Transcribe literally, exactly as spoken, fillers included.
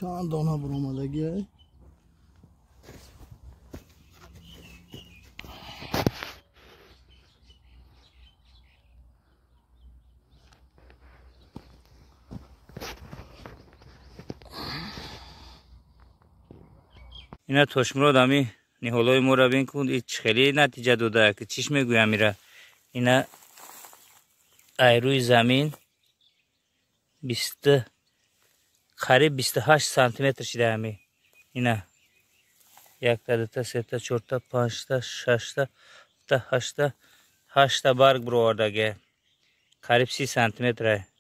چند دانه برآمدگی های اینا تشمراد همی نیهولای ما را بین کن. ایچ خیلی نتیجه داده که چیش میگویم میره. اینا ایروی زمین بیست قریب بیست و هشت سانتی متر شده همی. اینا یک تا دو تا سه تا چهار تا پنج تا شش تا هفت تا هشت تا هشت تا برگ برآوردگی قریب سی سانتی متره.